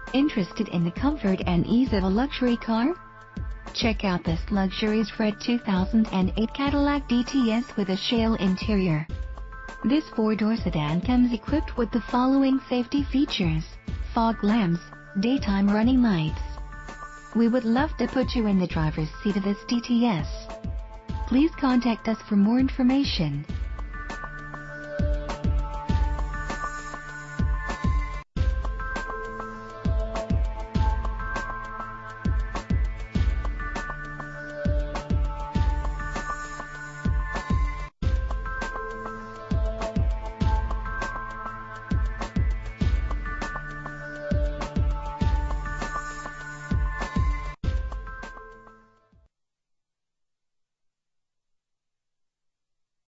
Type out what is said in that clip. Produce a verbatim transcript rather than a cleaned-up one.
Interested in the comfort and ease of a luxury car? Check out this luxurious red two thousand eight Cadillac D T S with a shale interior. This four-door sedan comes equipped with the following safety features: fog lamps, daytime running lights. We would love to put you in the driver's seat of this D T S. Please contact us for more information.